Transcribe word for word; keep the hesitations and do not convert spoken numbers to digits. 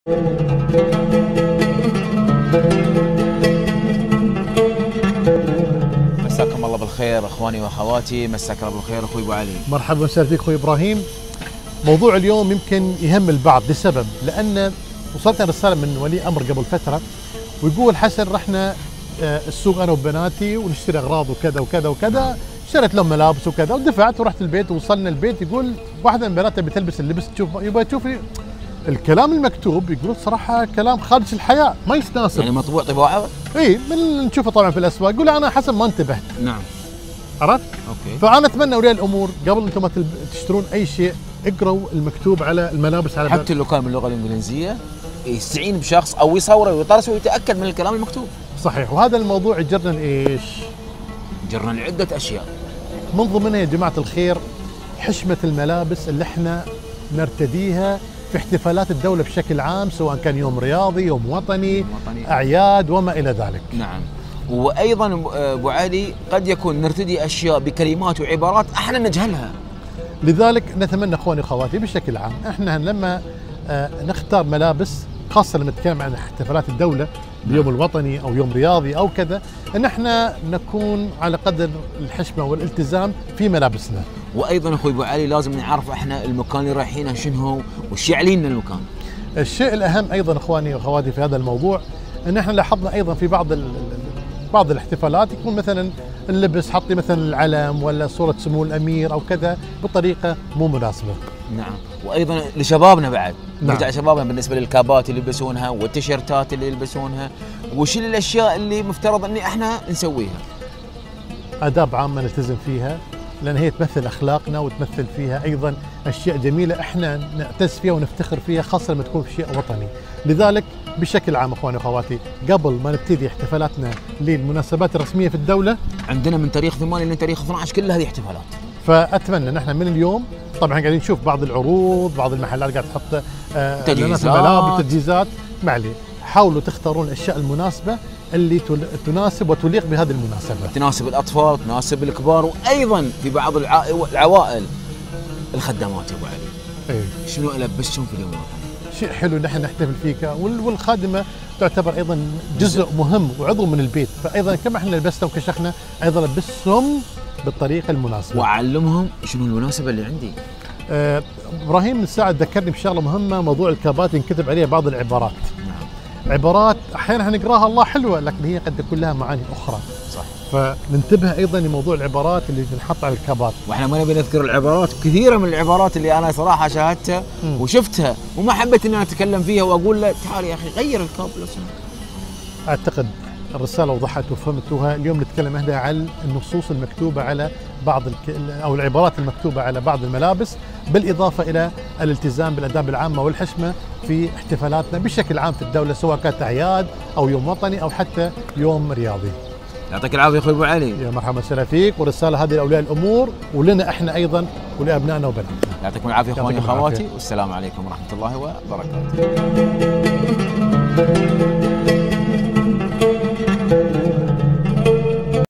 مساكم الله بالخير اخواني واخواتي، مساك الله بالخير اخوي ابو علي. مرحبا وسهلا فيك اخوي ابراهيم. موضوع اليوم يمكن يهم البعض لسبب، لان وصلتنا رساله من ولي امر قبل فتره ويقول حسن رحنا السوق انا وبناتي ونشتري اغراض وكذا وكذا وكذا، اشتريت لهم ملابس وكذا ودفعت ورحت البيت ووصلنا البيت يقول واحده من بناتها بتلبس اللبس تشوف يبغى تشوفي الكلام المكتوب، يقول صراحه كلام خارج الحياه ما يتناسب. يعني مطبوع طباعه؟ اي من نشوفه طبعا في الاسواق، يقول انا حسن ما انتبهت. نعم. عرفت؟ اوكي. فانا اتمنى اولياء الامور قبل انتم ما تشترون اي شيء اقروا المكتوب على الملابس، على حتى لو كان باللغه الانجليزيه يستعين بشخص او يصوره ويطرسه ويتاكد من الكلام المكتوب. صحيح. وهذا الموضوع يجرنا لايش؟ جرنا لعده اشياء من ضمنها يا جماعه الخير حشمه الملابس اللي احنا نرتديها في احتفالات الدوله بشكل عام، سواء كان يوم رياضي، يوم وطني، وطني. اعياد وما الى ذلك. نعم. وايضا ابو علي قد يكون نرتدي اشياء بكلمات وعبارات احنا نجهلها. لذلك نتمنى اخواني واخواتي بشكل عام احنا لما نختار ملابس، خاصه لما نتكلم عن احتفالات الدوله بيوم الوطني او يوم رياضي او كذا، ان احنا نكون على قدر الحشمه والالتزام في ملابسنا. وايضا اخوي ابو علي لازم نعرف احنا المكان اللي رايحينه شنو هو وش يعني لنا المكان. الشيء الاهم ايضا اخواني واخواتي في هذا الموضوع ان احنا لاحظنا ايضا في بعض بعض الاحتفالات يكون مثلا اللبس حطي مثلا العلم ولا صوره سمو الامير او كذا بطريقه مو مناسبه. نعم. وايضا لشبابنا بعد، نعم. نرجع شبابنا بالنسبه للكابات اللي يلبسونها والتيشيرتات اللي يلبسونها، وش الاشياء اللي مفترض اني احنا نسويها. آداب عامة نلتزم فيها لأن هي تمثل أخلاقنا وتمثل فيها أيضا أشياء جميلة إحنا نعتز فيها ونفتخر فيها، خاصة لما تكون في شيء وطني. لذلك بشكل عام أخواني وأخواتي قبل ما نبتدي احتفالاتنا للمناسبات الرسمية في الدولة، عندنا من تاريخ ثمانية لتاريخ اثني عشر كل هذه احتفالات. فأتمنى نحن من اليوم طبعا قاعدين نشوف بعض العروض، بعض المحلات قاعدة تحط آه تجهيزات ملابس تجهيزات، ما عليه حاولوا تختارون الأشياء المناسبة اللي تناسب وتليق بهذه المناسبة، تناسب الأطفال، تناسب الكبار، وأيضا في بعض العوائل الخدمات يا أبو علي. إيه؟ شنو ألبسهم في اليوم الوطني؟ شيء حلو نحن نحتفل فيك، والخادمة تعتبر أيضا جزء مهم وعضو من البيت، فأيضا كما احنا لبسنا وكشخنا أيضا لبسهم بالطريقة المناسبة وأعلمهم شنو المناسبة اللي عندي. آه إبراهيم من ساعة ذكرني بشغلة مهمة، موضوع الكابات ينكتب عليها بعض العبارات. عبارات احيانا نقراها الله حلوه لكن هي قد تكون لها معاني اخرى. صح. فننتبه ايضا لموضوع العبارات اللي بنحط على الكابات. واحنا ما نبي نذكر العبارات، كثيره من العبارات اللي انا صراحه شاهدتها م. وشفتها وما حبيت اني اتكلم فيها واقول له تعال يا اخي غير الكاب لو سمحت. اعتقد الرساله وضحت وفهمتوها. اليوم نتكلم احنا عن النصوص المكتوبه على بعض الك... او العبارات المكتوبه على بعض الملابس، بالاضافه الى الالتزام بالاداب العامه والحشمه في احتفالاتنا بشكل عام في الدوله، سواء كانت اعياد او يوم وطني او حتى يوم رياضي. يعطيك العافيه اخوي ابو علي. يا مرحبا وسهلا فيك، ورساله هذه لاولياء الامور ولنا احنا ايضا ولابنائنا وبناتنا. يعطيكم العافيه اخواني واخواتي، والسلام عليكم ورحمه الله وبركاته.